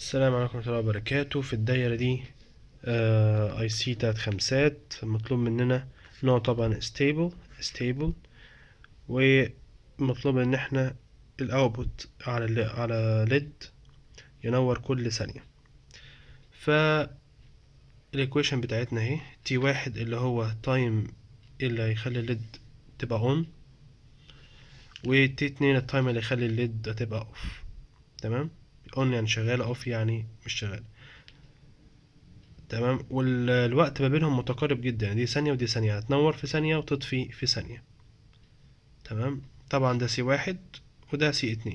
السلام عليكم ورحمة الله وبركاته. في الدايرة دي اي سي 3 خمسات. مطلوب مننا نوع طبعا stable ومطلوب ان احنا الاوتبوت على ليد ينور كل ثانية. ف الايكويشن بتاعتنا اهي T1 اللي هو تايم اللي هيخلي الليد تبقى اون، و T2 التايم اللي يخلي الليد تبقى اوف. تمام، اون يعني شغالة، اوف يعني مش شغالة. تمام، والوقت ما بينهم متقارب جدا، دي ثانية ودي ثانية، هتنور في ثانية وتطفي في ثانية. تمام، طبعا ده C1 وده C2،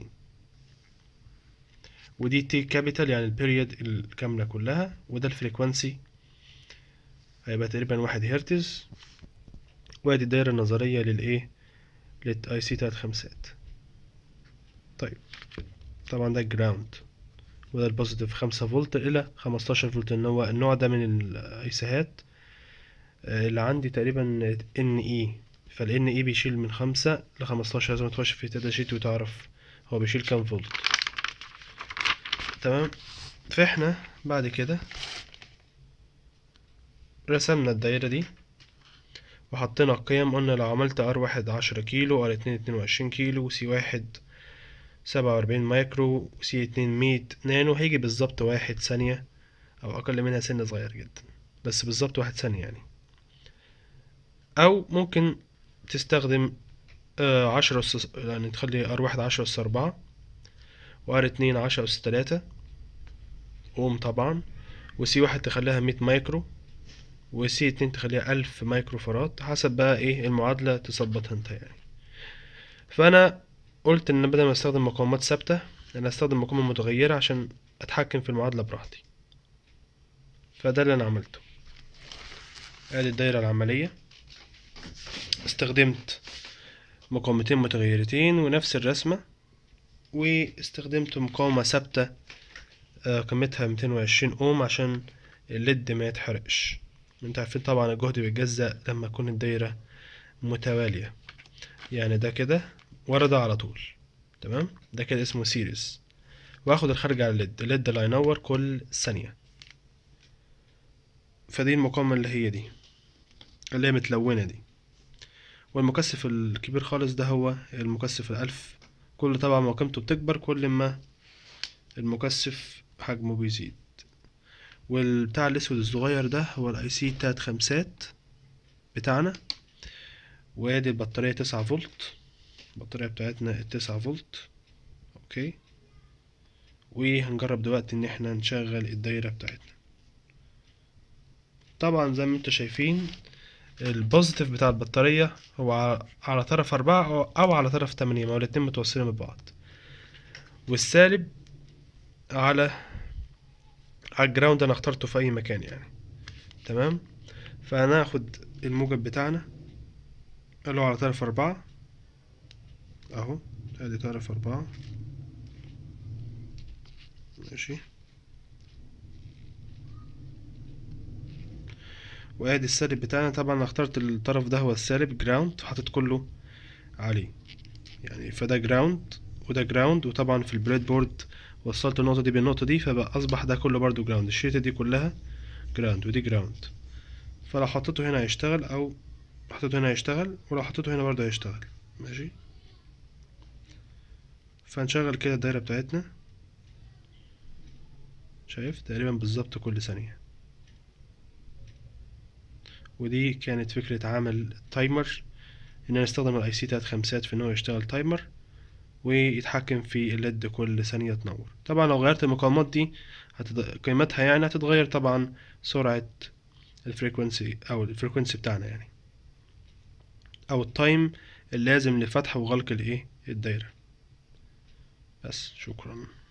ودي تي كابيتال يعني البيريود الكاملة كلها، وده الفريكوانسي هيبقى تقريبا 1 هرتز. وادي الدايرة النظرية للايه للاي سي 3 خمسات. طيب طبعا ده جراوند، وده البوزيتيف 5 فولت إلى 15 فولت، ان هو النوع ده من الايسيهات اللي عندي تقريبا NE، فال NE بيشيل من 5 ل 15. لازم تخش في داتا شيت وتعرف هو بيشيل كام فولت. تمام، فاحنا بعد كده رسمنا الدايرة دي وحطينا القيم. قلنا لو عملت R1 10 كيلو، R2 22 كيلو، C1 47 مايكرو، C2 100 نانو، هيجي بالظبط 1 ثانية أو أقل منها سنة صغير جدا، بس بالظبط 1 ثانية يعني. أو ممكن تستخدم 10 يعني تخلي R1 10 أس 4، وR2 10 أس 3 أوم طبعا، وC1 تخليها 100 مايكرو، وC2 تخليها 1000 مايكرو فراد، حسب بقى ايه المعادلة تظبطها انت يعني. فأنا قلت إن بدل ما أستخدم مقاومات ثابتة أنا أستخدم مقاومة متغيرة عشان أتحكم في المعادلة براحتي. فده اللي أنا عملته. ادي الدايرة العملية، استخدمت مقاومتين متغيرتين ونفس الرسمة، واستخدمت مقاومة ثابتة قيمتها 220 اوم عشان الليد ما يتحرقش. انت عارفين طبعا الجهد بيتجزأ لما تكون الدايرة متوالية، يعني ده كده ورا ده على طول. تمام، ده كده اسمه سيريز. واخد الخارج على الليد اللي هينور كل ثانية. فدي المقاومة اللي هي دي اللي هي متلونة دي، والمكثف الكبير خالص ده هو المكثف ال1000. كل طبعا ما قيمته بتكبر كل ما المكثف حجمه بيزيد. والبتاع الاسود الصغير ده هو الاي سي 3 خمسات بتاعنا. وادي البطارية 9 فولت، البطارية بتاعتنا 9 فولت. اوكي، وهنجرب دلوقتي ان احنا نشغل الدايرة بتاعتنا. طبعا زي ما انتوا شايفين البوزيتيف بتاع البطارية هو على طرف 4 أو على طرف 8، ما هو الاتنين متوصلين ببعض، والسالب على الجراوند. انا اخترته في اي مكان يعني. تمام، فهناخد الموجب بتاعنا اللي هو على طرف 4 اهو، ادي طرف 4. ماشي، وادي السالب بتاعنا. طبعا انا اخترت الطرف ده هو السالب جراوند، حاطط كله عليه يعني. فده جراوند وده جراوند، وطبعا في البريد بورد وصلت النقطة دي بالنقطة دي، فبقى اصبح ده كله برضو جراوند. الشريطة دي كلها جراوند ودي جراوند. فلو حطيته هنا هيشتغل، او حطيته هنا هيشتغل، ولو حطيته هنا برضو هيشتغل. ماشي، فنشغل كده الدايرة بتاعتنا. شايف تقريبا بالظبط كل ثانية. ودي كانت فكرة عمل تايمر، ان انا استخدم الاي سي 3 خمسات في ان هو يشتغل تايمر ويتحكم في الليد كل ثانية تنور. طبعا لو غيرت المقاومات دي قيمتها يعني هتتغير طبعا سرعة الفريكونسي او الفريكونسي بتاعنا يعني، او التايم اللازم لفتح وغلق الايه الدايرة. بس شكرا.